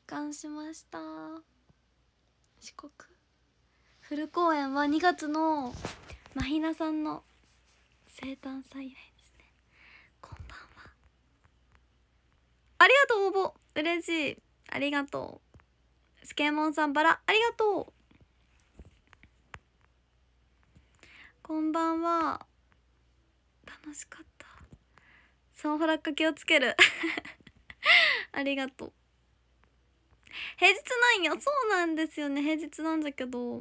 感しました。四国フル公演は2月のまひなさんの生誕祭以来ですね。こんばんは。ありがとう応募嬉しい。ありがとう。スケモンさんバラありがとう。こんばんは。楽しかった。サンフラッカ気をつけるありがとう。平日なんよ。そうなんですよね。平日なんだけど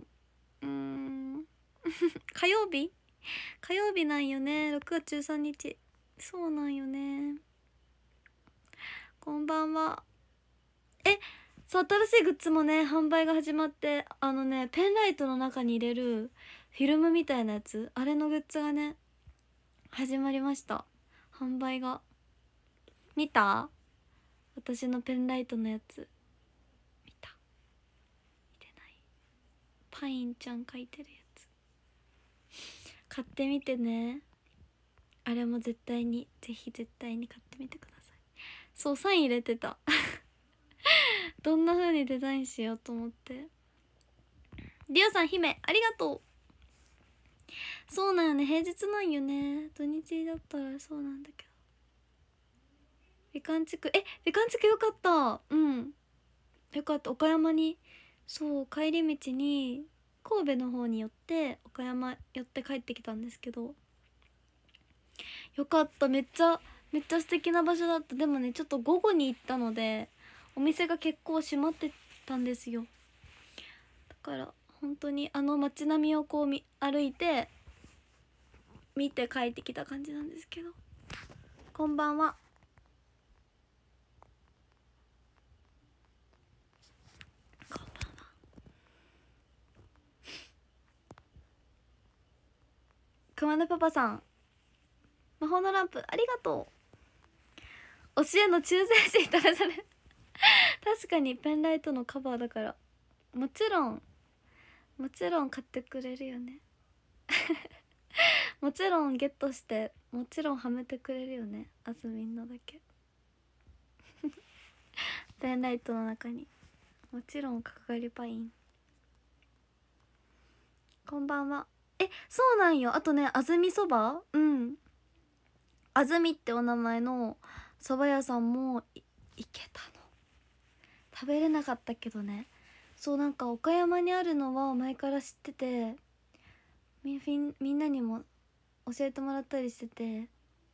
火曜日なんよね。6月13日。そうなんよね。こんばんは。そう、新しいグッズもね販売が始まって、ペンライトの中に入れるフィルムみたいなやつ、あれのグッズがね始まりました。販売が。見た？私のペンライトのやつ見た？見てない？パインちゃん描いてるやつ買ってみてね。あれも絶対にぜひ絶対に買ってみてください。そう、サイン入れてたどんな風にデザインしようと思って。リオさん姫ありがとう。そうなんよね、平日なんよね。土日だったらそうなんだけど。美観地区美観地区よかった。よかった。岡山に、そう帰り道に神戸の方に寄って岡山寄って帰ってきたんですけど、よかった。めっちゃ素敵な場所だった。でもねちょっと午後に行ったのでお店が結構閉まってたんですよ。だから本当に街並みをこう歩いて見て帰ってきた感じなんですけど。こんばんは。こんばんは。熊田パパさん魔法のランプありがとう。推しへの忠誠心たらされ確かにペンライトのカバーだからもちろん買ってくれるよねもちろんゲットしてもちろんはめてくれるよね。あずみんのだけペンライトの中にもちろん角刈りパイン。こんばんは。そうなんよ。あとね、あずみそば、あずみってお名前のそば屋さんも行けたの。食べれなかったけどね。そう、なんか岡山にあるのは前から知ってて、みんなにも教えてもらったりしてて、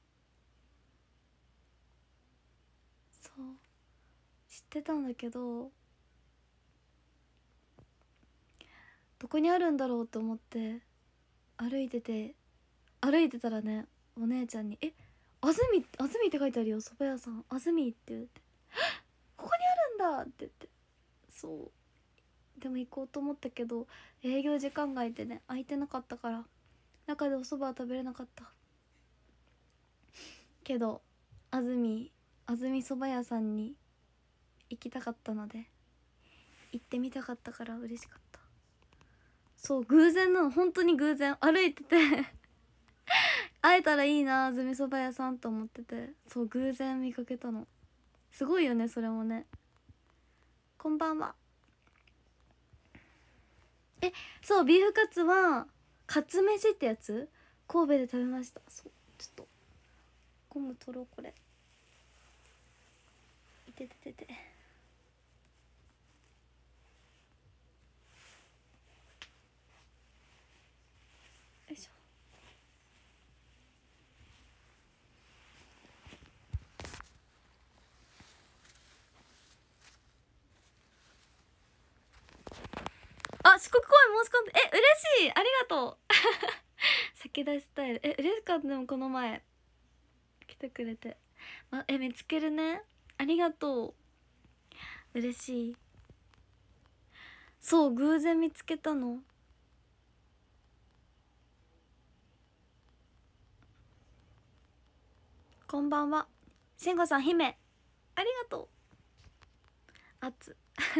そう知ってたんだけど、どこにあるんだろうと思って歩いてたらね、お姉ちゃんにあずみって書いてあるよ、蕎麦屋さんあずみって言ってここにあるんだって言って。そうでも行こうと思ったけど営業時間外でね空いてなかったから中でお蕎麦は食べれなかったけど、あずみ蕎麦屋さんに行きたかったので行ってみたかったから嬉しかった。そう偶然なの、本当に偶然歩いてて会えたらいいな、あずみそば屋さんと思ってて、そう偶然見かけたの。すごいよねそれもね。こんばんは。そうビーフカツはカツ飯ってやつ神戸で食べました。そうちょっとゴム取ろうこれ。いてててて。よいしょ。あ、四国公演申し込んで嬉しい、ありがとう先出しスタイル嬉しかった。でもこの前来てくれて、見つけるね、ありがとう、嬉しい。そう偶然見つけたの。こんばんは。しんごさん姫ありがとう。圧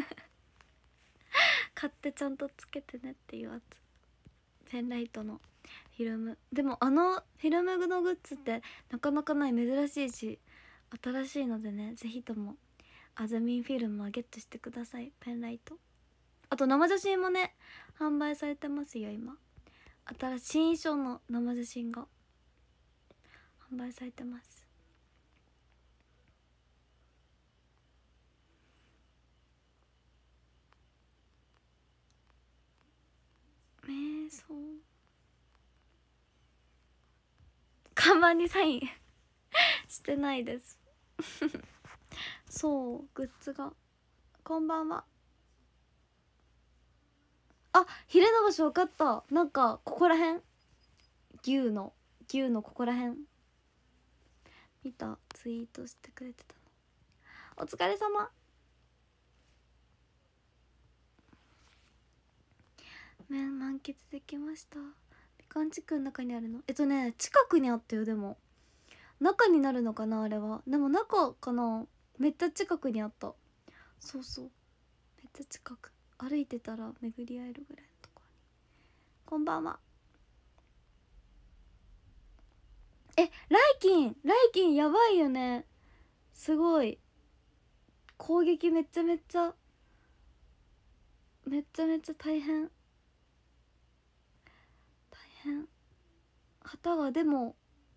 買ってちゃんとつけてねっていう圧。ペンライトのフィルム、でもフィルムのグッズってなかなかない、珍しいし新しいのでね、ぜひともあずみんフィルムはゲットしてください。ペンライト、あと生写真もね販売されてますよ。今新しい新衣装の生写真が販売されてます。そう看板にサインしてないですそうグッズが。こんばんは。あ、ヒレの場所分かった。なんかここらへん、牛のここらへん見た。ツイートしてくれてたの。お疲れ様。満喫できました。みかん地区の中にあるの。近くにあったよ。でも中になるのかなあれは。でも中かな。めっちゃ近くにあった。そうそう、めっちゃ近く、歩いてたら巡り合えるぐらいのところに。こんばんは。ライキンやばいよね。すごい攻撃めちゃめちゃ大変旗がでも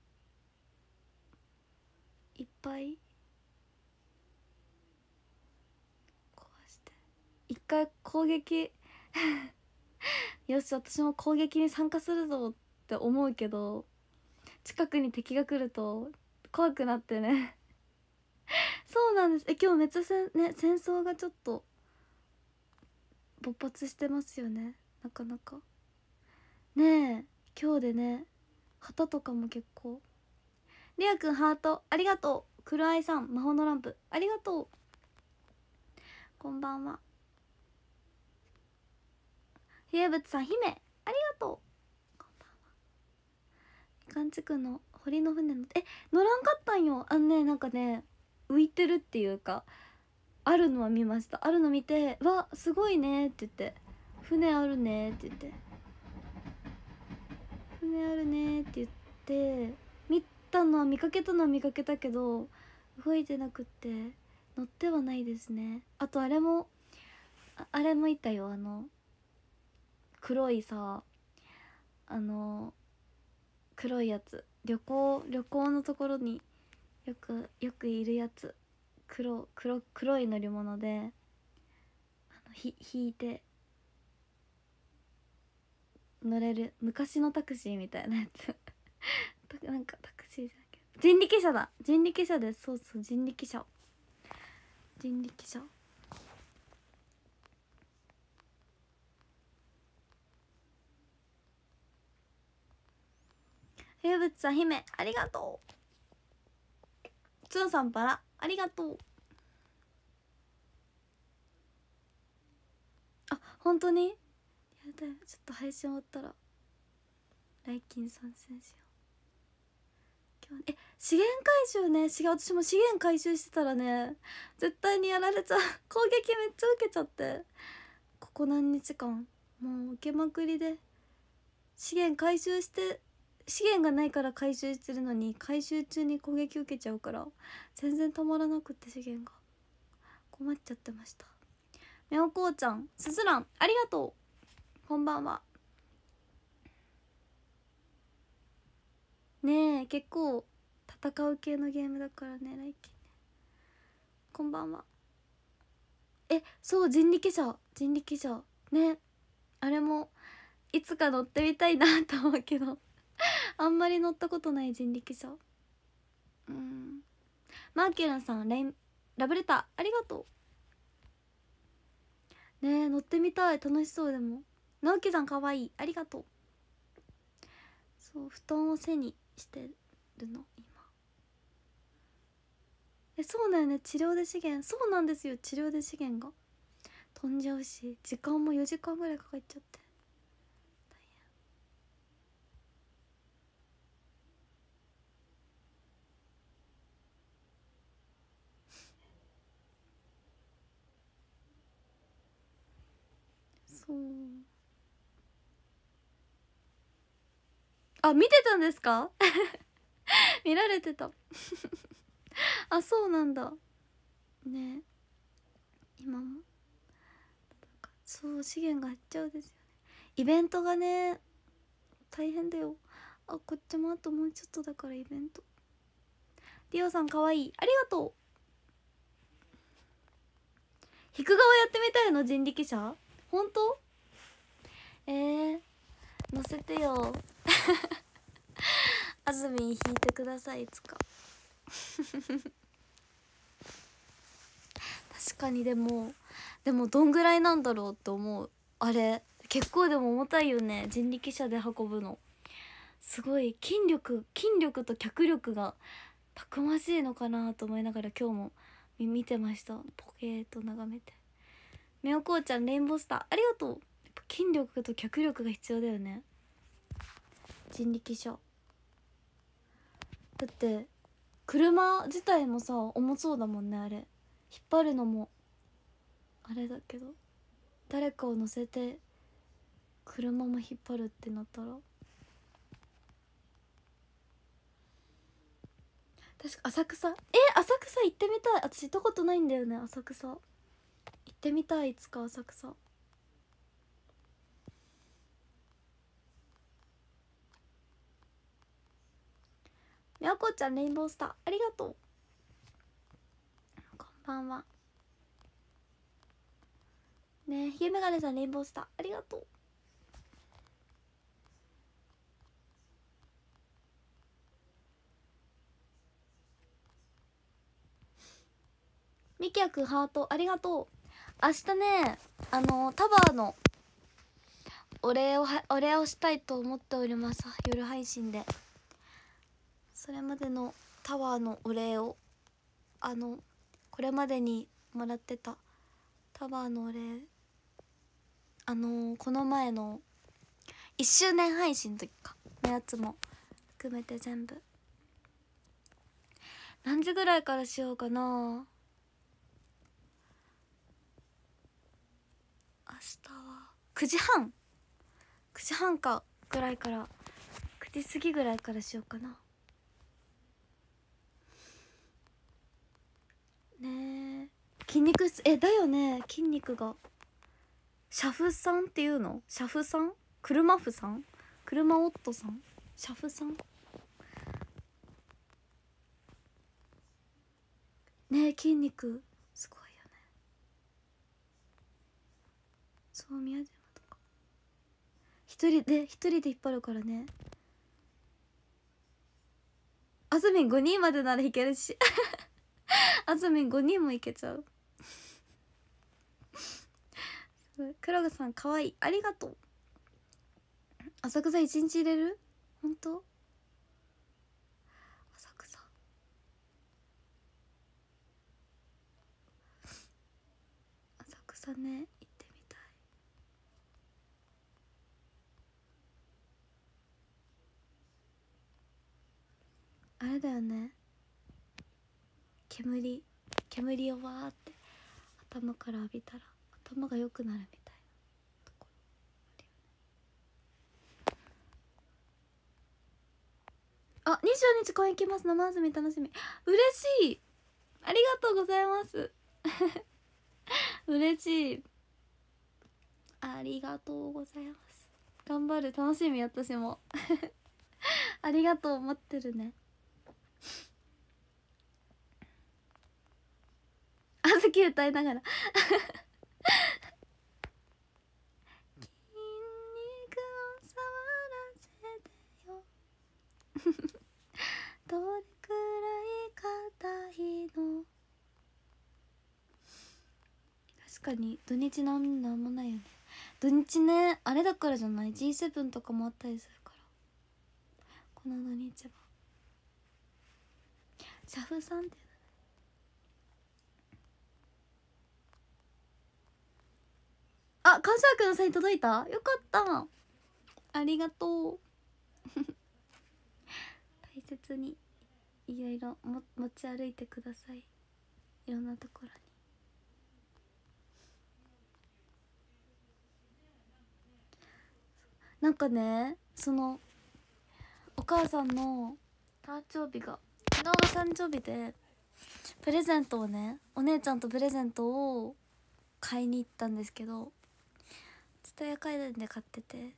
いっぱい壊して一回攻撃よし私も攻撃に参加するぞって思うけど、近くに敵が来ると怖くなってねそうなんです。今日めっちゃ戦争がちょっと勃発してますよね。なかなかね。今日でね、旗とかも結構。りあくんハートありがとう。黒愛さん魔法のランプありがとう。こんばんは。ひえぶつさん姫ありがとう。こんばんは。みかんちくの堀の船の乗らんかったんよ。なんかね浮いてるっていうか、あるのは見ました。あるの見て、わすごいねって言って、船あるねって言って、船あるねって言って見かけたけど動いてなくって乗ってはないですね。あとあれもいたよ。黒いさ、黒いやつ、旅行のところによくいるやつ。黒い乗り物で引いて乗れる昔のタクシーみたいなやつなんかタクシーじゃなくて人力車だ。人力車です。そうそう、人力車。冬物さん姫ありがとう。つんさんバラありがとう。あ、本当にやだよ。ちょっと配信終わったら来金参戦しよう。今日資源回収ね。私も資源回収してたらね絶対にやられちゃう攻撃めっちゃ受けちゃって、ここ何日間もう受けまくりで、資源回収して資源がないから回収してるのに回収中に攻撃受けちゃうから全然止まらなくって、資源が困っちゃってました。みょうこうちゃんすずらんありがとう。こんばんは。ねえ結構戦う系のゲームだからね、来金ね。こんばんは。そう人力車ね。あれもいつか乗ってみたいなと思うけどあんまり乗ったことない人力車。マーキュランさんラブレターありがとう。ねえ乗ってみたい。楽しそう。でも直樹さんかわいいありがとう。そう布団を背にしてるの今。そうだよね、治療で資源。そうなんですよ、治療で資源が飛んじゃうし、時間も4時間ぐらいかかっちゃって大変。そう見てたんですか見られてたあ、そうなんだね。 今もそう資源が減っちゃうですよね。イベントがね大変だよ。あ、こっちもあともうちょっとだからイベント。リオさんかわいい、ありがとう。弾く側やってみたいの、人力車。ほんと？乗せてよあずみん弾いてください、いつか確かに。でもどんぐらいなんだろうって思う。あれ結構でも重たいよね、人力車で運ぶの。すごい筋力と脚力がたくましいのかなと思いながら今日も見てました。ポケーと眺めて。みおこうちゃんレインボースターありがとう。やっぱ筋力と脚力が必要だよね、人力車。だって車自体もさ重そうだもんね。あれ引っ張るのもあれだけど、誰かを乗せて車も引っ張るってなったら、確か浅草、浅草行ってみたい。私行ったことないんだよね、浅草。行ってみたい、いつか浅草。みやこちゃんレインボースターありがとう。こんばんはね。ひげメガネさんレインボースターありがとう。みきやくんハートありがとう。明日ねタワーのお礼をしたいと思っております。夜配信でそれまでのタワーのお礼を、これまでにもらってたタワーのお礼、この前の1周年配信の時かのやつも含めて全部。何時ぐらいからしようかな。明日は9時半かぐらいから、9時過ぎぐらいからしようかな。ねえ、筋肉質だよね。筋肉が車夫さんっていうの？車夫さん？車夫さん？車夫さん？車夫さんねえ、筋肉すごいよね。そう、宮島とか一人で引っ張るからね。あずみん5人までならいけるしあずみん5人もいけちゃうクラグさんかわいい、ありがとう。浅草1日入れる？ほんと？浅草ね、行ってみたい。あれだよね、煙をわーって頭から浴びたら頭が良くなるみたいなところあるよね。あ、25日公演行きます。生あずみ楽しみ。嬉しい、ありがとうございます嬉しい、ありがとうございます。頑張る、楽しみ、私もありがとう、待ってるね。あずき歌いながら筋肉を触らせてよどれくらい硬いの。確かに土日なんもないよね。土日ね、あれだからじゃない？ G7 とかもあったりするから、この土日はシャフさんって感謝枠のサイン届いた？よかった、ありがとう大切にいろいろ持ち歩いてください、いろんなところに。なんかね、お母さんの誕生日が昨日が誕生日で、プレゼントをね、お姉ちゃんとプレゼントを買いに行ったんですけど、蔦屋階段で買ってて、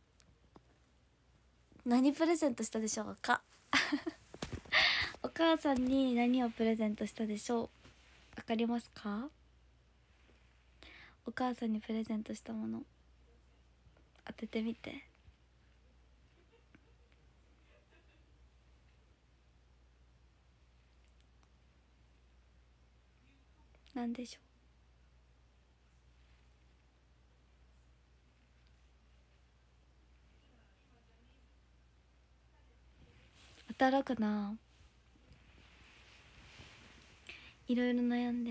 何プレゼントしたでしょうかお母さんに何をプレゼントしたでしょう。わかりますか？お母さんにプレゼントしたもの当ててみて。なんでしょう。当たろうかな。いろいろ悩んで。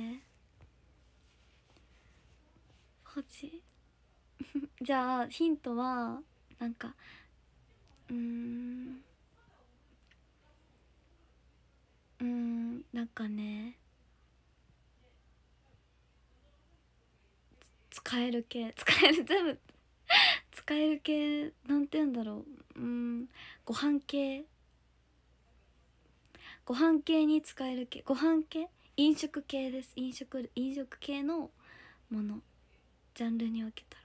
ポチじゃあヒントはなんかなんかね、使える系、使える、全部使える系、なんて言うんだろう。ご飯系、ご飯系に使える系、ご飯系、飲食系です。飲食系のもの、ジャンルに分けたら。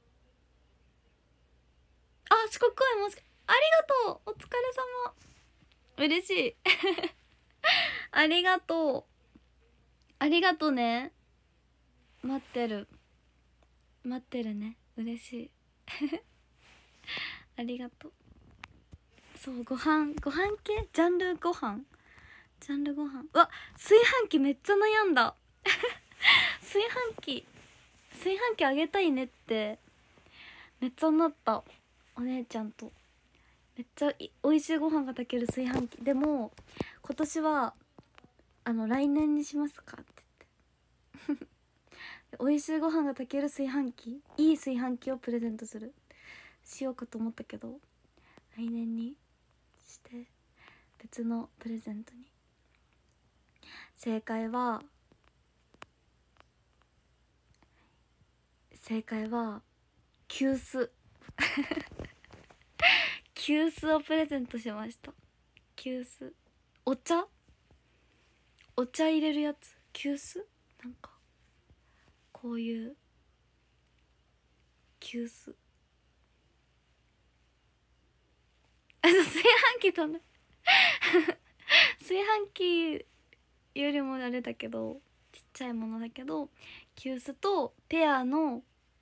あ、四国声もし、ありがとう、お疲れ様。嬉しいありがとう、ありがとね。待ってる、待ってるね、嬉しいありがとう。そう、ご飯系、ジャンルご飯、ジャンルご飯。うわ、炊飯器めっちゃ悩んだ炊飯器あげたいねってめっちゃなった。お姉ちゃんとめっちゃ美味しいご飯が炊ける炊飯器。でも今年は来年にしますかって言って美味しいご飯が炊ける炊飯器、いい炊飯器をプレゼントしようかと思ったけど、来年にして別のプレゼントに。正解は急須急須をプレゼントしました。急須、お茶入れるやつ、急須、なんかこういう急須炊飯器とね炊飯器よりもあれだけど、ちっちゃいものだけど、急須とペアの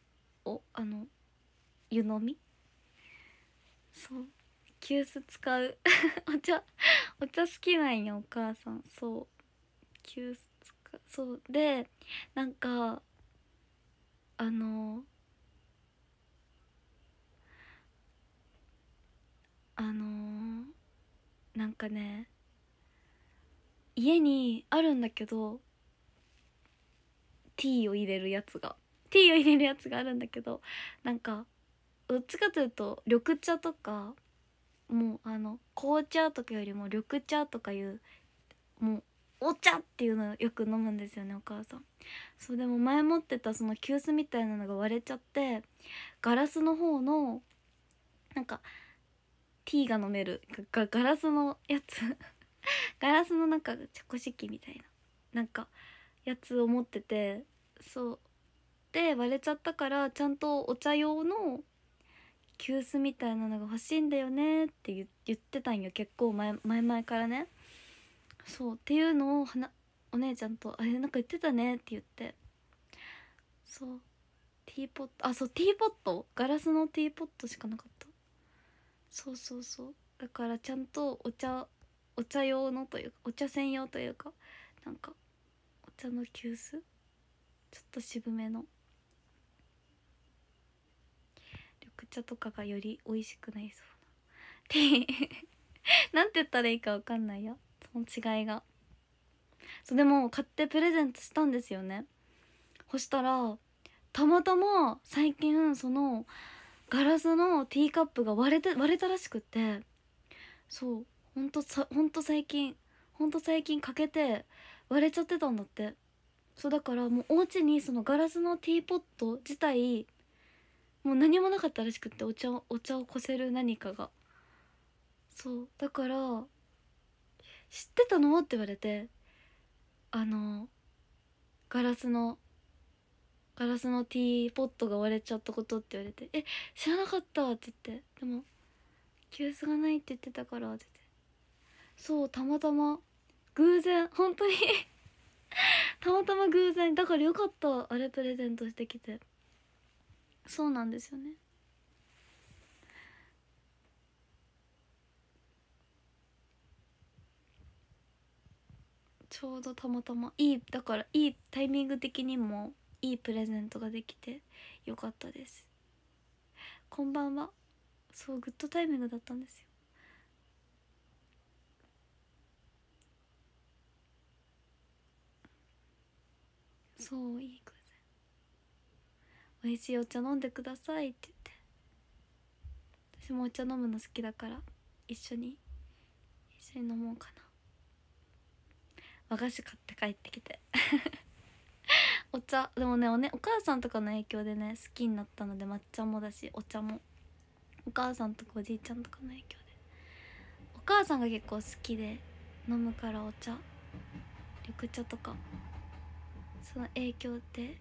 湯飲み。そう急須使うお茶好きなんよお母さん。そう急須使う。そうで、なんかあのあのなんかね、家にあるんだけど、ティーを入れるやつがあるんだけど、なんかどっちかというと緑茶とか、もう紅茶とかよりも緑茶とかいう、もうお茶っていうのをよく飲むんですよねお母さん。そう、でも前持ってたその急須みたいなのが割れちゃって、ガラスの方のなんかティーが飲めるガラスのやつガラスのなんか茶こし器みたいななんかやつを持ってて、そうで割れちゃったから、ちゃんとお茶用の急須みたいなのが欲しいんだよねって言ってたんよ、結構前々からね。そうっていうのをお姉ちゃんと「あれなんか言ってたね」って言って。そうティーポット、そうティーポット、ガラスのティーポットしかなかった。そうそうそう、だからちゃんとお茶用のというか、お茶専用というか、なんかお茶の急須、ちょっと渋めの緑茶とかがより美味しくなりそうななんて言ったらいいか分かんないよ、その違いが。そうでも買ってプレゼントしたんですよね。そしたらたまたま最近そのガラスのティーカップが割れたらしくって、そう、ほんと最近かけて割れちゃってたんだって。そうだからもうお家にそのガラスのティーポット自体もう何もなかったらしくって、お茶をこせる何かが。そうだから知ってたのって言われて、あのガラスのガラスのティーポットが割れちゃったことって言われて「え、知らなかった」って言って、でも急須がないって言ってたからって言って、そうたまたま偶然、本当にたまたま偶然だからよかった、あれプレゼントしてきて。そうなんですよね。ちょうどたまたまいい、だからいいタイミング的にもいいプレゼントができてよかったです。こんばんは。そうグッドタイミングだったんですよ。そういい偶然、美味しいお茶飲んでくださいって言って、私もお茶飲むの好きだから一緒に飲もうかな。和菓子買って帰ってきてお茶でもね、お母さんとかの影響でね好きになったので、抹茶もだしお茶もお母さんとかおじいちゃんとかの影響で、お母さんが結構好きで飲むからお茶、緑茶とか、その影響で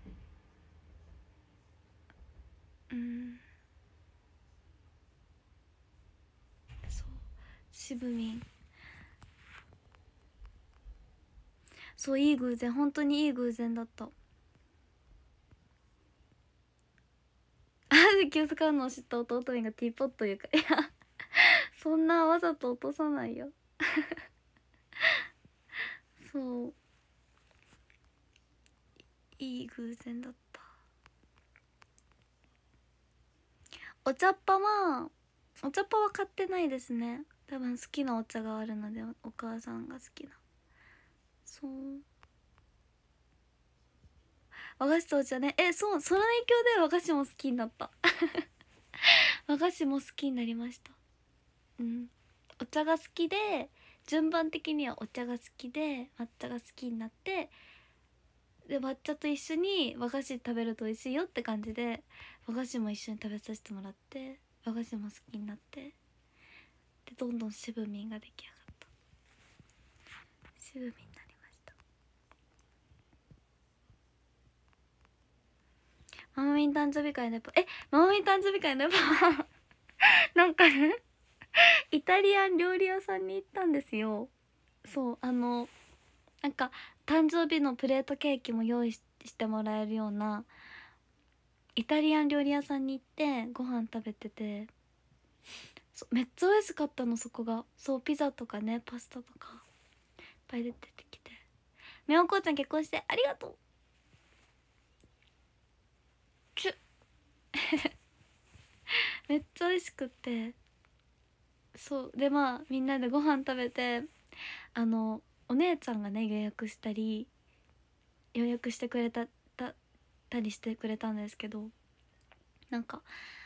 そう渋みん、そういい偶然、本当にいい偶然だった。あで気を使うのを知った弟みがティーポットいうか、いやそんなわざと落とさないよそういい偶然だった。お茶っ葉は買ってないですね。多分好きなお茶があるので、お母さんが好きな、そう和菓子とお茶ね。そうその影響で和菓子も好きになった和菓子も好きになりました。お茶が好きで、順番的にはお茶が好きで抹茶が好きになって、で抹茶と一緒に和菓子食べると美味しいよって感じで和菓子も一緒に食べさせてもらって、和菓子も好きになって、でどんどん渋みんが出来上がった。渋みんになりました。ママミン誕生日会のレポ、ママミン誕生日会のレポなんかねイタリアン料理屋さんに行ったんですよ。そうなんか誕生日のプレートケーキも用意してもらえるようなイタリアン料理屋さんに行ってご飯食べてて、めっちゃ美味しかったの、そこが。そうピザとかねパスタとかいっぱい出てきて、みおこうちゃん結婚してありがとうチュめっちゃ美味しくって、そうでまあみんなでご飯食べて、お姉ちゃんがね予約してくれたりしてくれたんですけど、なんか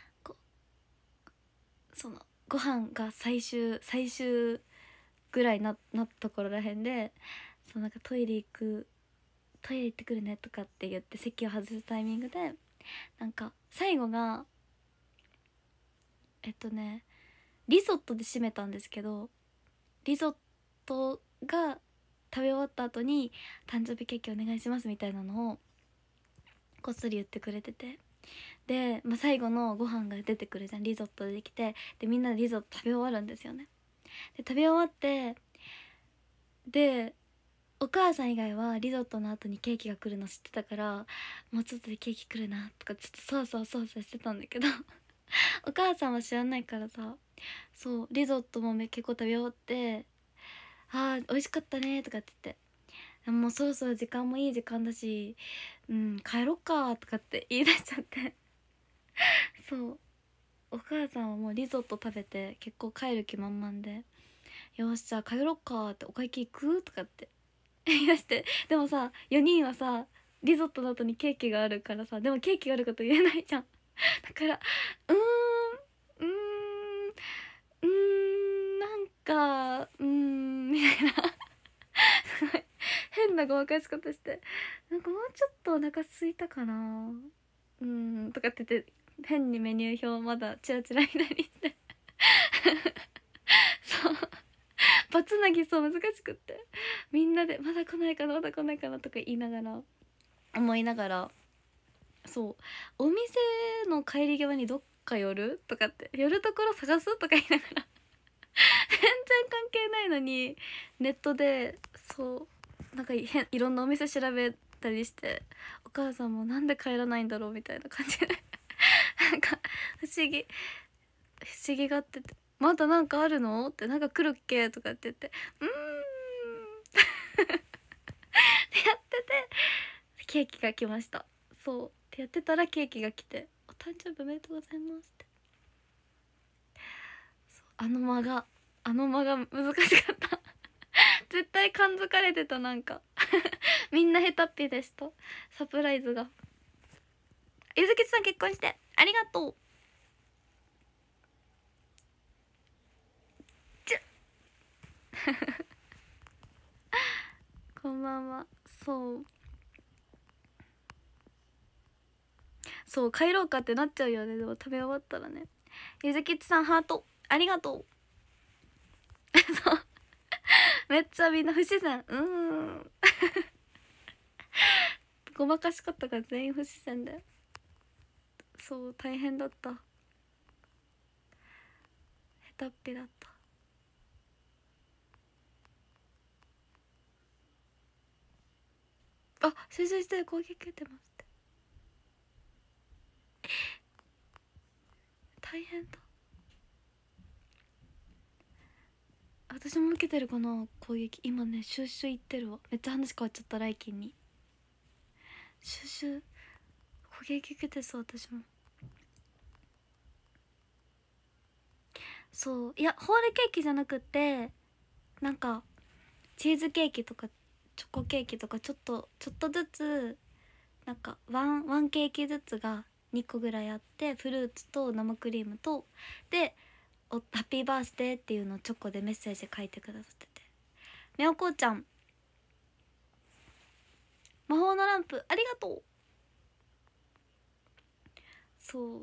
そのご飯が最終ぐらいなった頃らへんで、そうなんかトイレ行ってくるねとかって言って席を外すタイミングで、なんか最後がリゾットで締めたんですけど、リゾットが食べ終わった後に誕生日ケーキお願いしますみたいなのをこっそり言ってくれてて、で、最後のご飯が出てくるじゃん、リゾットできて、でみんなでリゾット食べ終わるんですよね。で食べ終わって、でお母さん以外はリゾットの後にケーキが来るの知ってたから、もうちょっとでケーキ来るなとかちょっとそうしてたんだけどお母さんは知らないからさ、そうリゾットも結構食べ終わって「あー美味しかったね」とかって言って、もうそろそろ時間もいい時間だし、帰ろっかとかって言い出しちゃってそうお母さんはもうリゾット食べて結構帰る気満々で「よしじゃあ帰ろっか」って「お会計行く?」とかって言い出して、でもさ4人はさリゾットの後にケーキがあるからさ、でもケーキがあること言えないじゃん。だからなんかみたいなすごい変なごまかし方して、なんかもうちょっとお腹空いたかなとかって言って変にメニュー表まだチラチラ見たりしてそうバツナギそう難しくって、みんなでまだ来ないかなとか言いながら思いながらそうお店の帰り際にどっか寄るとかって寄るところ探すとか言いながら全然関係ないのにネットでそうなんかいろんなお店調べたりして、お母さんもなんで帰らないんだろうみたいな感じでなんか不思議がってて、まだなんかあるのってなんか来るっけとかって言ってってやっててケーキが来ました。そうってやってたらケーキが来て、お誕生日おめでとうございますって。あの間が難しかった絶対感づかれてた。なんかみんなヘタッピでした。サプライズが。ゆずきさん結婚してありがとう。こんばんは。そう帰ろうかってなっちゃうよね。でも食べ終わったらね。ゆずきさんハートありがとうそうめっちゃみんな不自然ごまかし方が全員不自然で、そう大変だった。ヘタっぴだった。あ、先生して攻撃受けてますって大変だ。私も受けてるかな攻撃。今ねシュッシュ言ってるわ。めっちゃ話変わっちゃった。ライキンにシュッシュ攻撃受けてそう。私もそういやホールケーキじゃなくてなんかチーズケーキとかチョコケーキとかちょっとずつなんかワンケーキずつが2個ぐらいあって、フルーツと生クリームとでハッピーバースデーっていうのをチョコでメッセージ書いてくださってて、みょうこちゃん魔法のランプありがとう。そう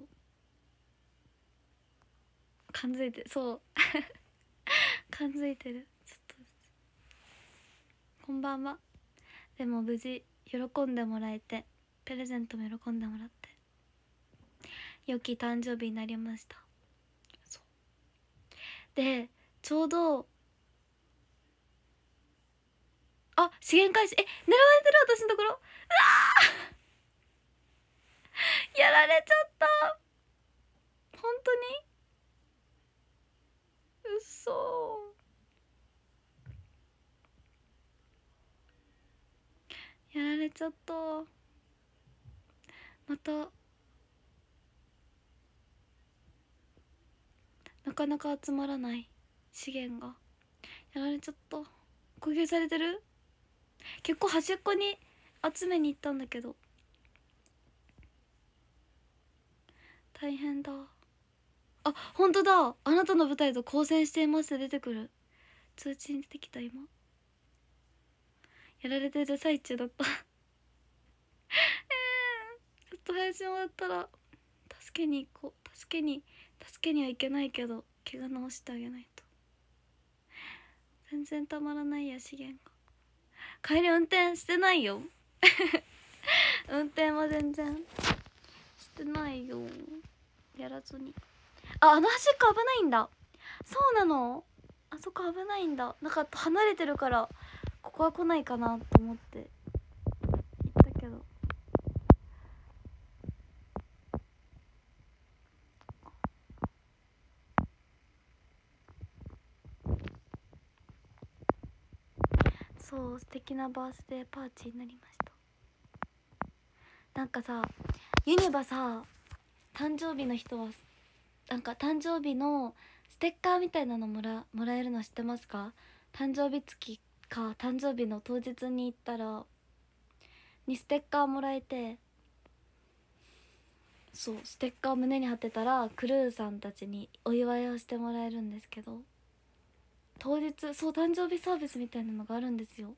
感づいてる。そう感づいてる。ちょっとこんばんは。でも無事喜んでもらえて、プレゼントも喜んでもらって良き誕生日になりました。そうでちょうど資源回収狙われてる。私のところうわやられちゃった。本当にうそやられちゃった。またなかなか集まらない資源がやられちゃった。攻撃されてる。結構端っこに集めに行ったんだけど大変だ。本当だ。あなたの舞台と交戦していますって出てくる。通知に出てきた。今やられてる最中だったちょっと配信終わったら助けに行こう。助けにはいけないけど怪我治してあげないと。全然たまらないや資源が。帰り運転してないよ運転は全然してないよ。やらずに。あの端っこ危ないんだ。そうなの。あそこ危ないんだ。なんか離れてるからここは来ないかなと思って行ったけど。そう素敵なバースデーパーティーになりました。なんかさユニバさ誕生日の人はなんか誕生日のステッカーみたいなのもらえるの知ってますか？誕生日付きか誕生日の当日に行ったらにステッカーもらえて、そうステッカーを胸に貼ってたらクルーさんたちにお祝いをしてもらえるんですけど、当日そう誕生日サービスみたいなのがあるんですよ。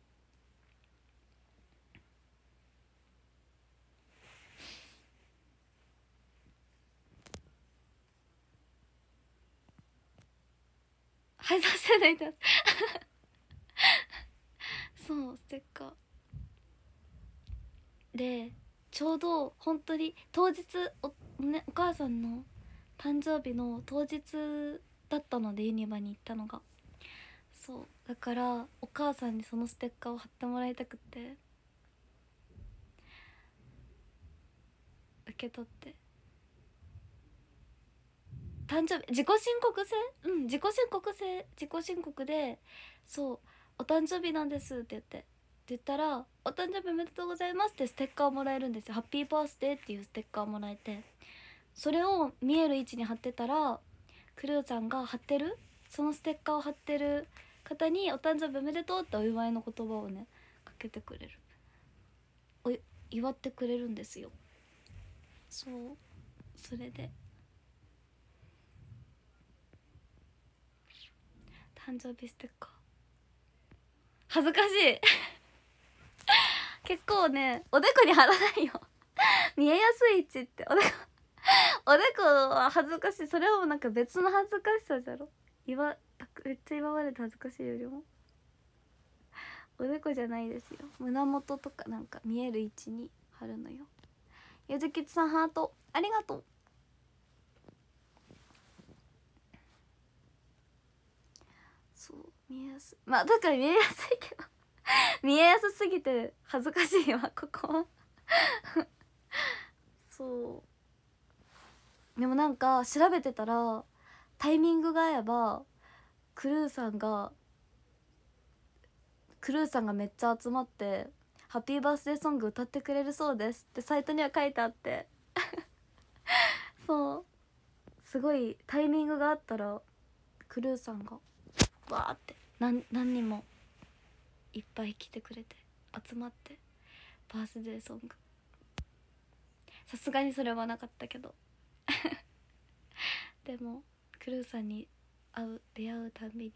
はいさせないでそうステッカーでちょうど本当に当日お母さんの誕生日の当日だったので、ユニバに行ったのが。そうだからお母さんにそのステッカーを貼ってもらいたくて受け取って、誕生日自己申告制、自己申告で、そうお誕生日なんですって言ったら、お誕生日おめでとうございますってステッカーをもらえるんですよ。ハッピーバースデーっていうステッカーをもらえて、それを見える位置に貼ってたら、クルーさんが貼ってるそのステッカーを貼ってる方にお誕生日おめでとうってお祝いの言葉をねかけてくれる、祝ってくれるんですよ。そう、それで誕生日ステッカー恥ずかしい結構ねおでこに貼らないよ見えやすい位置って、おでこは恥ずかしい。それはもうなんか別の恥ずかしさじゃろ。めっちゃ今までで恥ずかしいよりもおでこじゃないですよ。胸元とかなんか見える位置に貼るのよ。ゆずきつさんハートありがとう。そう見えやすい、まあだから見えやすいけど見えやすすぎて恥ずかしいわここはそうでもなんか調べてたらタイミングが合えばクルーさんがめっちゃ集まってハッピーバースデーソング歌ってくれるそうですってサイトには書いてあってそうすごいタイミングがあったらクルーさんがわーって何人もいっぱい来てくれて集まってバースデーソング、さすがにそれはなかったけどでもクルーさんに出会うたんびに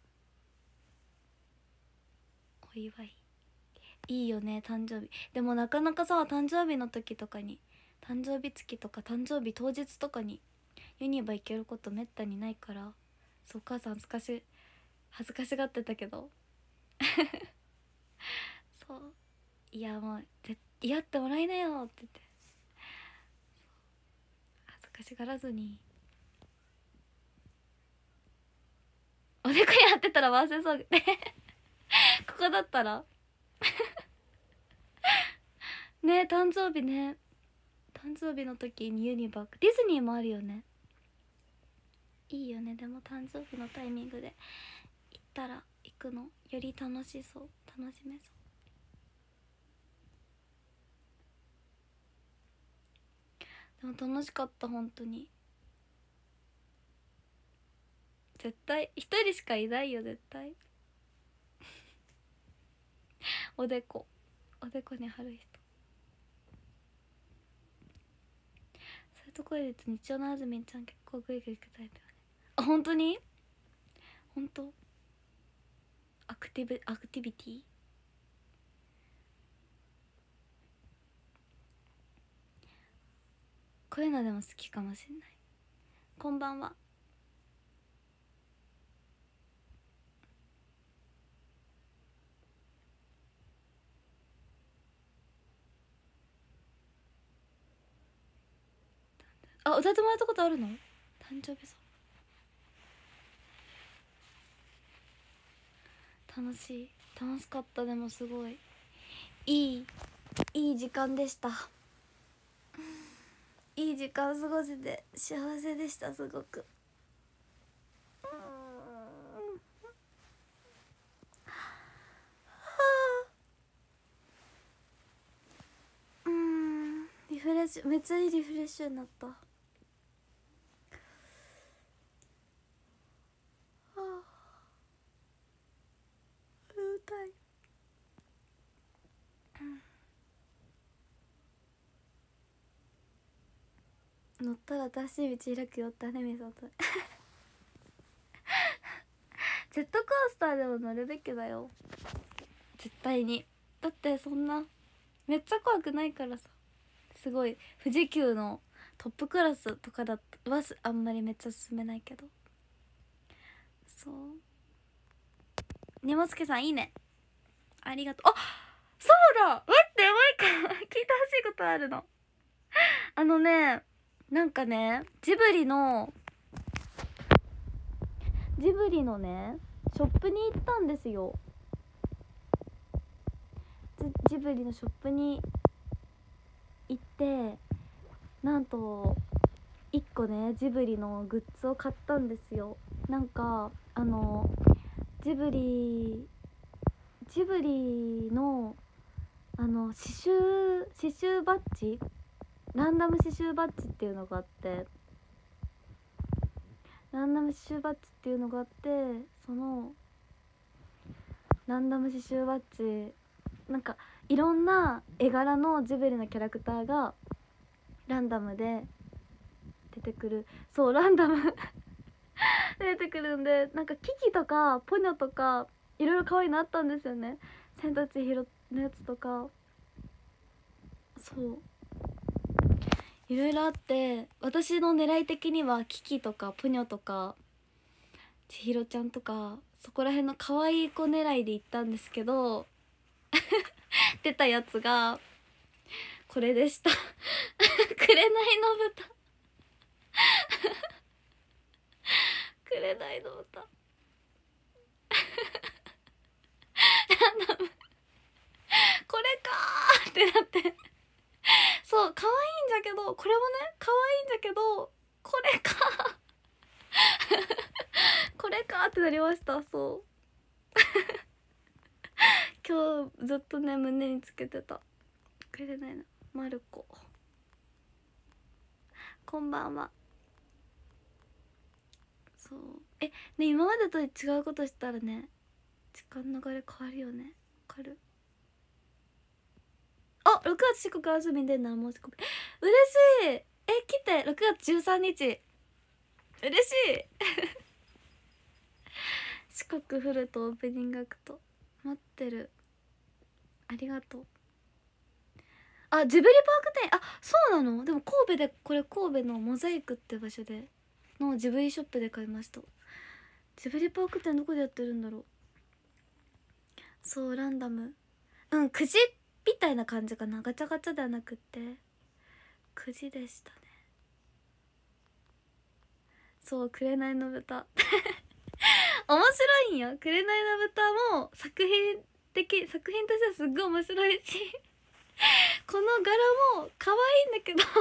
お祝いいいよね。誕生日でもなかなかさ、誕生日の時とかに、誕生日月とか誕生日当日とかにユニバ行けることめったにないから、そうお母さん恥ずかしがってたけどそういやもう嫌ってもらいなよって言って恥ずかしがらずにおでこに貼ってたら忘れそうここだったらね、誕生日ね、誕生日の時にユニバディズニーもあるよね。いいよね。でも誕生日のタイミングで行ったら行くのより楽しそう、楽しめそう。でも楽しかった本当に。絶対一人しかいないよ絶対おでこに貼る人。そういうところで言うと日曜のあずみんちゃん結構グイグイいくタイプよね。あ、本当に本当アクティビティこういうのでも好きかもしれない。こんばんは。あ、歌ってもらったことあるの？誕生日さん楽しかった。でもすごいいい時間でした。いい時間過ごせて幸せでした。すごくリフレッシュ、めっちゃいいリフレッシュになった。痛い。乗ったら新しい道開くよってアニメさんとジェットコースターでも乗るべきだよ絶対に。だってそんなめっちゃ怖くないからさ。すごい富士急のトップクラスとかはあんまりめっちゃ進めないけど。そうにもすけさんいいねありがとう。あ、そうだ、待って、もう一個聞いてほしいことことあるの。なんかね、ジブリのねショップに行ったんですよ。ジブリのショップに行って、なんと1個ねジブリのグッズを買ったんですよ。なんかジブリの刺繍バッジ、ランダム刺繍バッジっていうのがあって、そのランダム刺繍バッジ、なんかいろんな絵柄のジブリのキャラクターがランダムで出てくる。そうランダム出てくるんで、なんかキキとかポニョとかいろいろ可愛いのあったんですよね。千と千尋のやつとか、そういろいろあって、私の狙い的にはキキとかポニョとか千尋ちゃんとかそこら辺の可愛い子狙いで行ったんですけど出たやつがこれでした紅の豚紅の豚これかーってなってそう可愛いんだけど、これもね可愛いんだけど、これかこれかってなりました。そう今日ずっとね胸につけてた。くれないな、まる子こんばんは。そうね、今までと違うことしたらね時間流れ変わるよね。わかる。あ、6月四国遊びに出るなら申し込み。嬉しい。来て、6月13日嬉しい四国フルとオープニングアクト待ってる。ありがとう。あ、ジブリパーク店、あ、そうなの。でも神戸で、これ神戸のモザイクって場所でのジブリショップで買いました。ジブリパーク店どこでやってるんだろう。そうランダム、くじみたいな感じかな。ガチャガチャではなくってくじでしたね。そう紅の豚面白いんよ。紅の豚も作品としてはすっごい面白いしこの柄も可愛いんだけど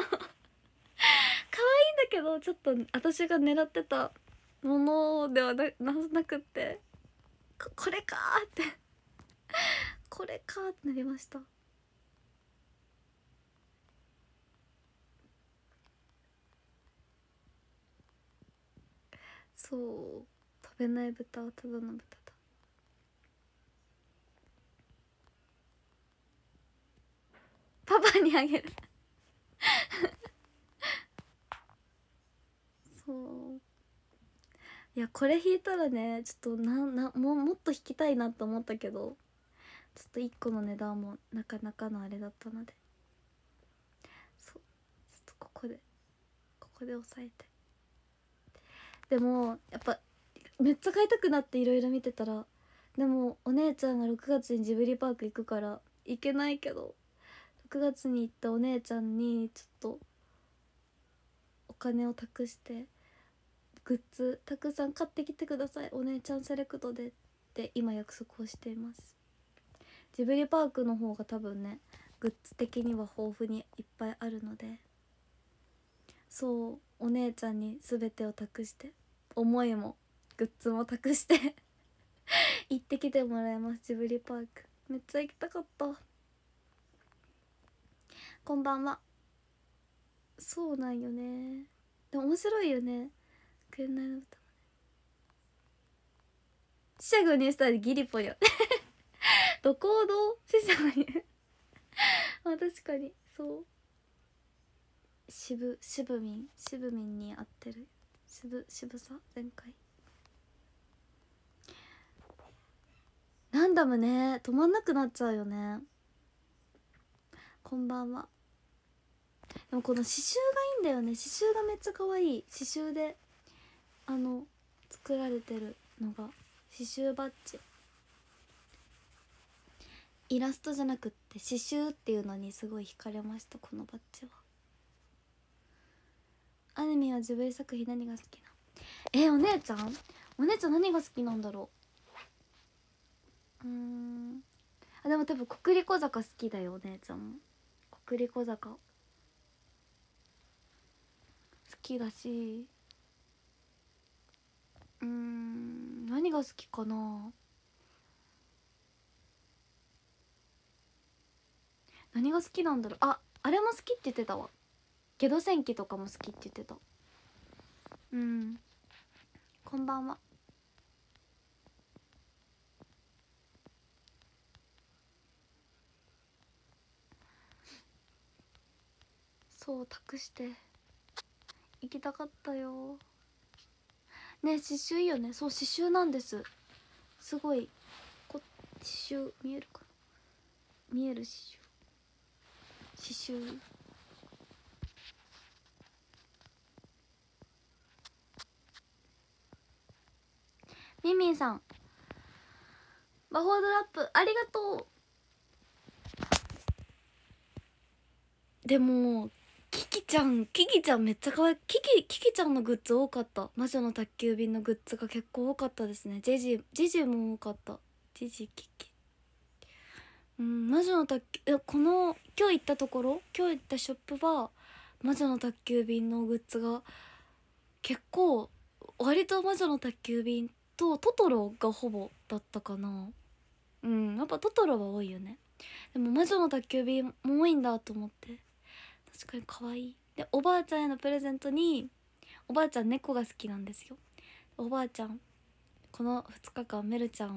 ちょっと私が狙ってたものではなくって、これかーってこれかーってなりました。そう食べない豚はただの豚だ。パパにあげるそういや、これ弾いたらねちょっともっと弾きたいなと思ったけど、ちょっと1個の値段もなかなかのあれだったので、そうちょっとここで押さえて。でもやっぱめっちゃ買いたくなっていろいろ見てたら、でもお姉ちゃんが6月にジブリパーク行くから行けないけど、6月に行ったお姉ちゃんにちょっとお金を託してグッズたくさん買ってきてください、お姉ちゃんセレクトでって今約束をしています。ジブリパークの方が多分ねグッズ的には豊富にいっぱいあるので、そうお姉ちゃんに全てを託して、思いもグッズも託して行ってきてもらいます。ジブリパークめっちゃ行きたかった。こんばんは。そうなんよね。でも面白いよね。紅の歌死者誤入したらギリぽよどこをどう死者誤入まあ確かにそう渋民に合ってる。渋さ前回ランダムね止まんなくなっちゃうよね。こんばんは。でもこの刺繍がいいんだよね。刺繍がめっちゃ可愛い。刺繍で作られてるのが刺繍バッジイラストじゃなくって刺繍っていうのにすごい惹かれました、このバッジは。アニメはジブリ作品何が好きな？お姉ちゃん何が好きなんだろう。でも多分国立小坂好きだよ、お姉ちゃんも。国立小坂好きだし、何が好きかな。何が好きなんだろう。あれも好きって言ってたわ。ゲド戦記とかも好きって言ってた。こんばんは。そう託して行きたかったよね。刺繍いいよね。そう刺繍なんです。すごい刺繍見えるかな。見える刺繍ミンミンさん、魔法ドラップありがとう。でもキキちゃんめっちゃ可愛い。キキちゃんのグッズ多かった。魔女の宅急便のグッズが結構多かったですね。ジジも多かった。キキ魔女の宅急この今日行ったショップは魔女の宅急便のグッズが結構、割と魔女の宅急便とトトロがほぼだったかな。やっぱトトロは多いよね。でも魔女の宅急便も多いんだと思って、確かに可愛い。でおばあちゃんへのプレゼントに、おばあちゃん猫が好きなんですよ。おばあちゃんこの2日間メルちゃん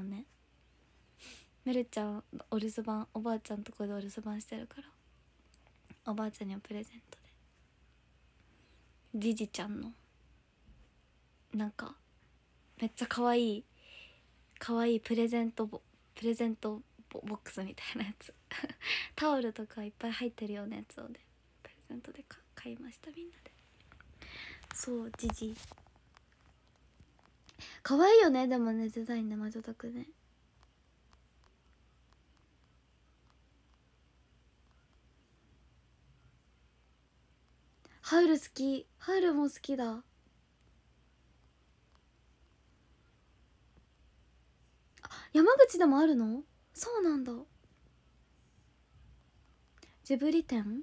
お留守番、おばあちゃんとこでお留守番してるから、おばあちゃんにはプレゼントでジジちゃんのなんかめっちゃ可愛いプレゼントボックスみたいなやつタオルとかいっぱい入ってるようなやつをね、プレゼントで買いました、みんなで。そうジジ可愛いよね。でもね、デザインね、魔女宅ね。ハウル好き。ハウルも好きだ。山口でもあるの？そうなんだ。ジブリ展？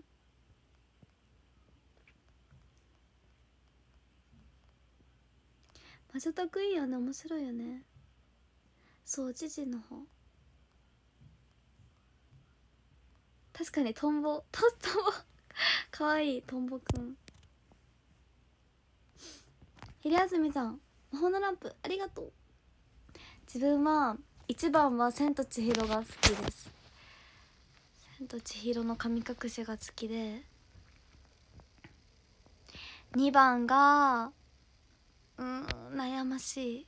魔女宅いいよね、面白いよね。そうジジの方、確かにトンボかわいいトンボくん。ひりあずみさん、魔法のランプありがとう。自分は1番は千と千尋が好きです。千と千尋の神隠しが好きで、2番が悩まし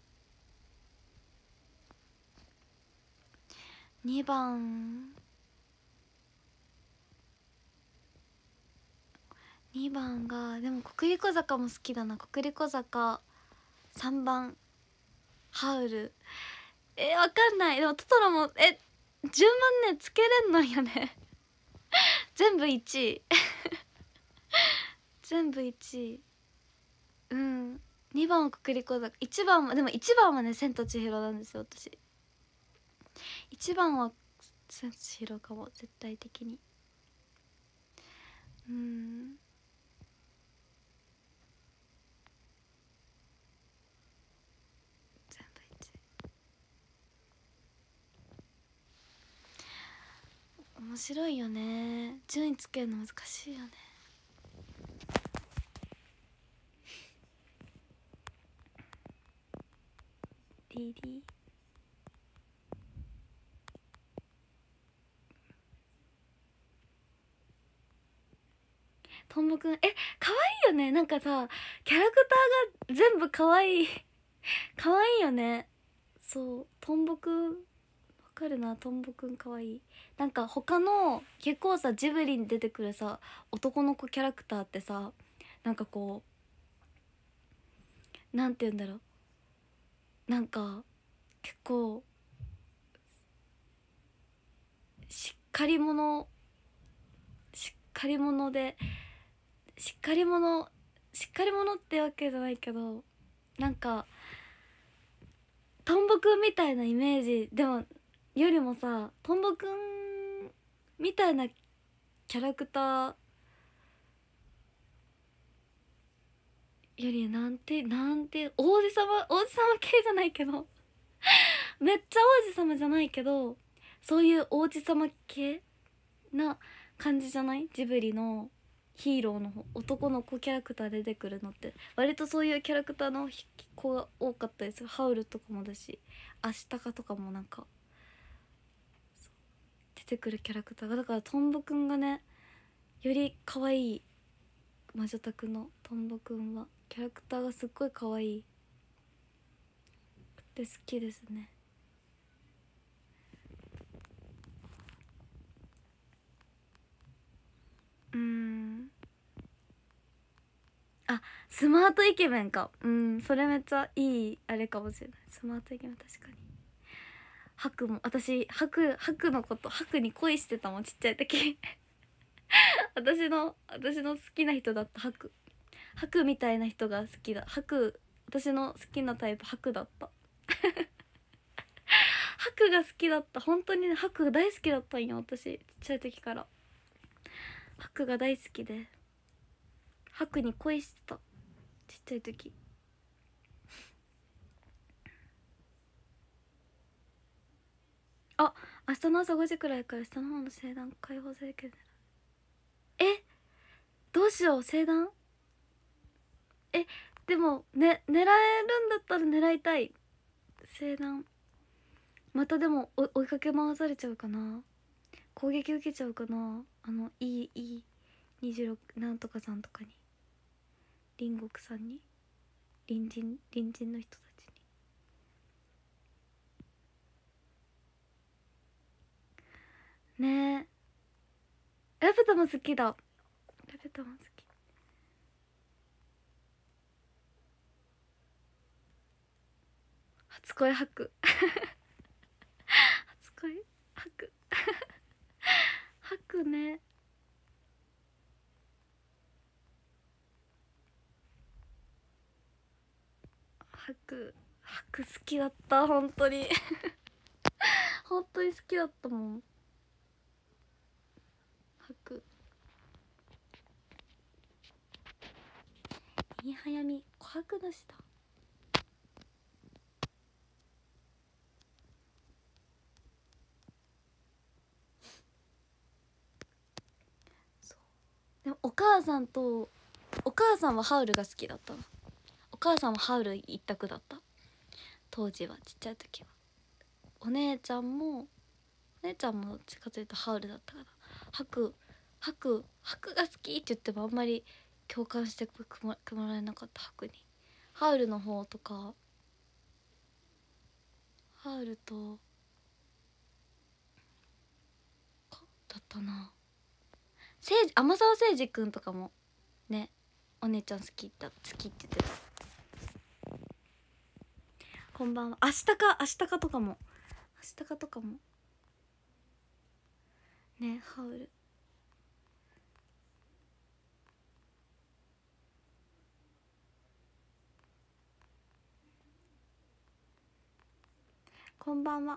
い。2番がでも国立小坂も好きだな。国立小坂。3番ハウル。わかんない。でもトトロも順番ねつけれんのよね全部1位全部1位。2番は国立小坂。1番はでも1番はね千と千尋なんですよ、私。1番は千と千尋かも、絶対的に。全部1位。面白いよね、順位つけるの難しいよね。リリトンボくん可愛いよね。なんかさ、キャラクターが全部可愛い可愛いよね。そうトンボくんわかるな。トンボくん可愛い。なんか他の結構さ、ジブリに出てくるさ男の子キャラクターってさ、なんかこうなんて言うんだろう、なんか結構しっかり者で、しっかり者ってわけじゃないけど、なんかトンボくんみたいなイメージでもよりもさ、トンボくんみたいなキャラクターよりなんて王子様系じゃないけどめっちゃ王子様じゃないけど、そういう王子様系な感じじゃない？ジブリのヒーローの男の子キャラクター出てくるのって割とそういうキャラクターの子が多かったですよ。ハウルとかもだし、アシタカとかもなんか出てくるキャラクターが、だからトンボくんがね、より可愛い。魔女宅のトンボくんはキャラクターがすっごい可愛いで好きですね。あ、スマートイケメンか。それめっちゃいいあれかもしれない。スマートイケメン、確かに。ハクも、私ハクのこと、ハクに恋してたもん、ちっちゃい時私の好きな人だった。ハクみたいな人が好きだ。私の好きなタイプハクだったハクが好きだった。本当にね、ハク大好きだったんよ、私ちっちゃい時から。ハクが大好きで、ハクに恋してた、ちっちゃい時。あ、明日の朝5時くらいから下の方の聖壇開放されるけど、どうしよう、聖壇。でもね、狙えるんだったら狙いたい。聖壇またでも追いかけ回されちゃうかな、攻撃受けちゃうかな。いい26なんとかさんとかに、隣国さんに、隣人の人たちにね。ラピュタも好きだ。ラピュタも好き。初恋吐く初恋吐く吐くね。吐く好きだった、本当に本当に好きだったもん。吐くいい早見琥珀なしだ。でもお母さんはハウルが好きだったの。お母さんはハウル一択だった、当時は。ちっちゃい時は。お姉ちゃんもどっちかというとハウルだったから、ハクが好きって言ってもあんまり共感してくまられなかった。ハクに。ハウルの方とか、ハウルとだったな。天沢誠司くんとかもね、お姉ちゃん好きって言ってた。こんばんは。アシタカとかもね。ハウルこんばんは。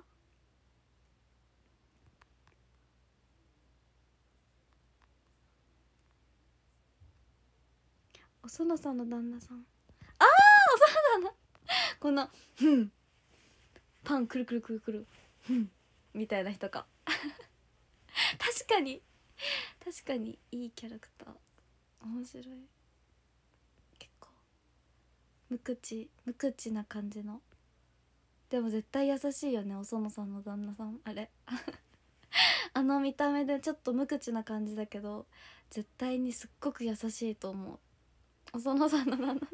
お園さんの旦那さん、お園さんのこんなパンくるくるみたいな人か確かにいいキャラクター。面白い。結構無口な感じの。でも絶対優しいよね、お園さんの旦那さん。あれ見た目でちょっと無口な感じだけど絶対にすっごく優しいと思う、お園さんの旦那め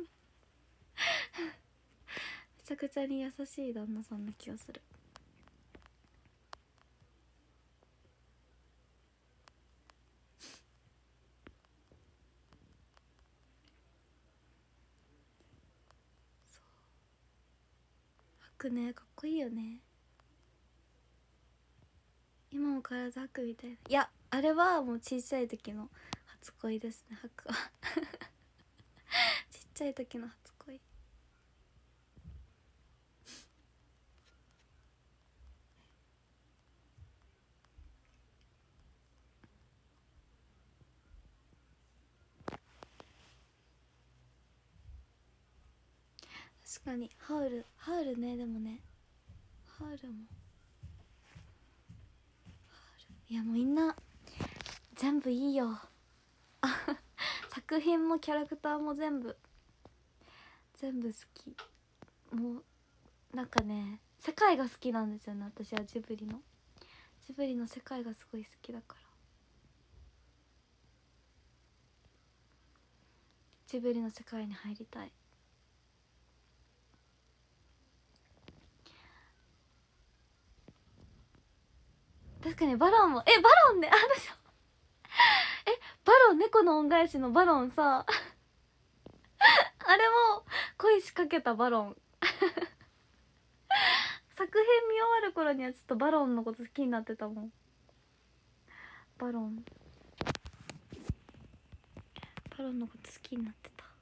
ちゃくちゃに優しい旦那さんな気がする。ハクね、かっこいいよね。 今も体吐くみたいな。いやあれはもう小さい時の初恋ですね。吐くはちっちゃい時の初恋。確かにハウルね。でもねハウルもいやもうみんな全部いいよ作品もキャラクターも全部好き。もうなんかね世界が好きなんですよね。私はジブリの世界がすごい好きだから、ジブリの世界に入りたい。確かにバロンもバロンね、あるじゃんバロン、猫の恩返しのバロンさあれも恋しかけたバロン作品見終わる頃にはちょっとバロンのこと好きになってたもん。バロンのこと好きになってた。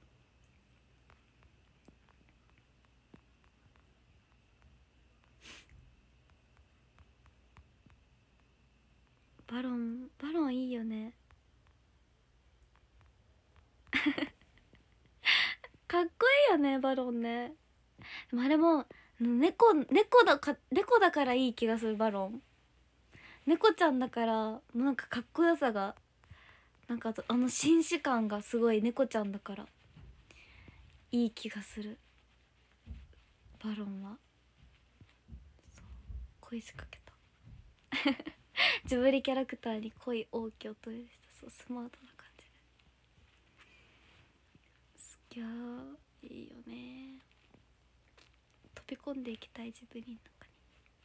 バロンいいよねかっこいいよねバロンね。でもあれも猫だからいい気がする。バロン猫ちゃんだからもうなんかかっこよさがなんか紳士感がすごい。猫ちゃんだからいい気がする。バロンはそう恋しかけたジブリキャラクターに恋多きをという人、そうスマートな感じで、いやいいよね。飛び込んでいきたいジブリの中に。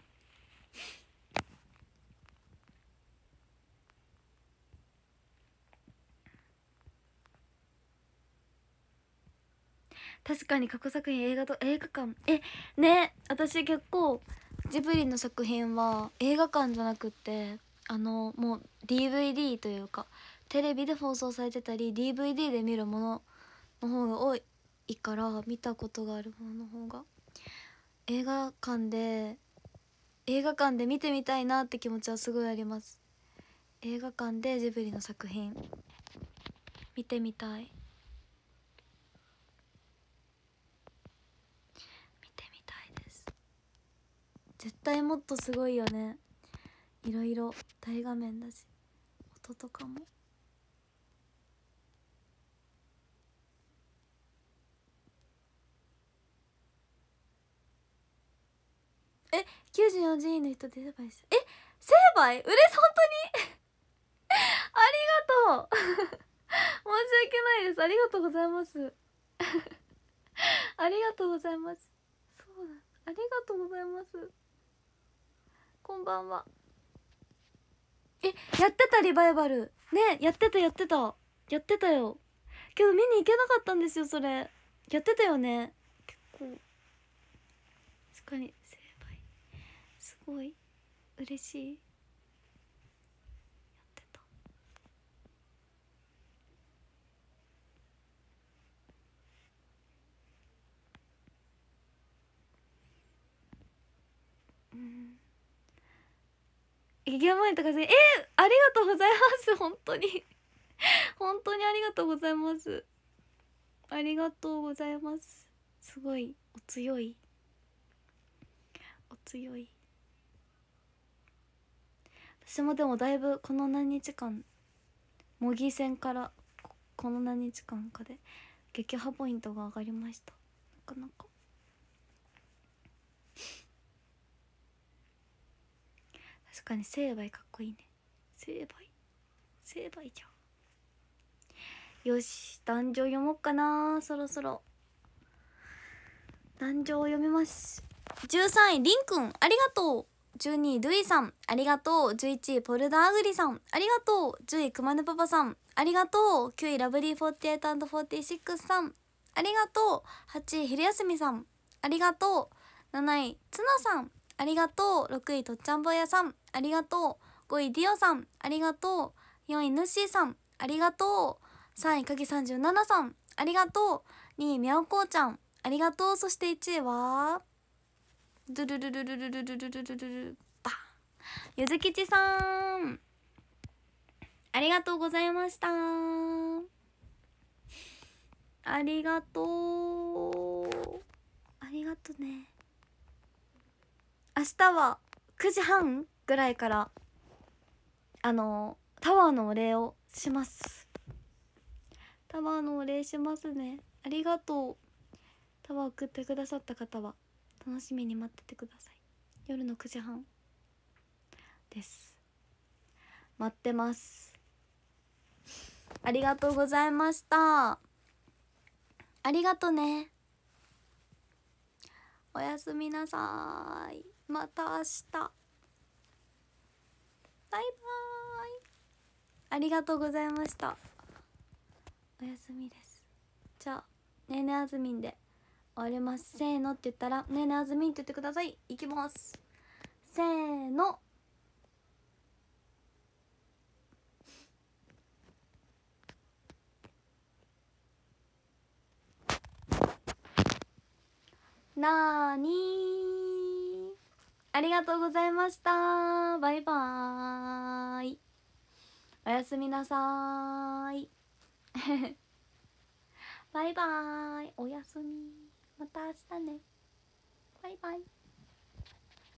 確かに過去作品映画館ね。私結構ジブリの作品は映画館じゃなくってもう DVD というかテレビで放送されてたり DVD で見るものの方が多いから、見たことがあるものの方が映画館で見てみたいなって気持ちはすごいあります。映画館でジブリの作品見てみたいです。絶対もっとすごいよね。いろいろ大画面だし音とかも。94時いいの人出ればいいし。成敗うれし、本当にありがとう申し訳ないです。ありがとうございますありがとうございます。そうだ、ありがとうございます。こんばんは。やってたリバイバルね。やってたよ。けど見に行けなかったんですよ。それやってたよね。結構確かに成敗すごい嬉しい。やってた。ギガバイトがありがとうございます本当に本当にありがとうございます。ありがとうございます。すごいお強い。私もでもだいぶこの何日間模擬戦からこの何日間かで撃破ポイントが上がりました。なかなか確かに成敗かっこいいね。成敗じゃん。よし、壇上読もっかな。そろそろ壇上を読みます。13位りんくんありがとう。12位ルイさんありがとう。11位ポルダーグリさんありがとう。10位くまぬパパさんありがとう。9位ラブリー 48&46 さんありがとう。8位昼休みさんありがとう。7位つなさんありがとう。6位とっちゃんぼやさんありがとう。 5位ディオさんありがとう。4位ヌッシーさんありがとう。3位影37さんありがとう。2位みゃおこうちゃんありがとう。そして1位はドゥルルルルルルルルルルルルバーゆずきちさんありがとうございました。ありがとうありがとね。明日は9時半ぐらいからタワーのお礼をします。タワーのお礼しますね。ありがとう。タワー送ってくださった方は楽しみに待っててください。夜の9時半です。待ってます。ありがとうございました。ありがとね。おやすみなさい。また明日。バイバーイ。ありがとうございました。おやすみです。じゃあねえねえあずみんで終わります。せーのって言ったらねえねえあずみんって言ってください。いきます。せーの。なーにー。ありがとうございました。バイバーイ。おやすみなさーい。バイバーイ。おやすみ。また明日ね。バイバイ。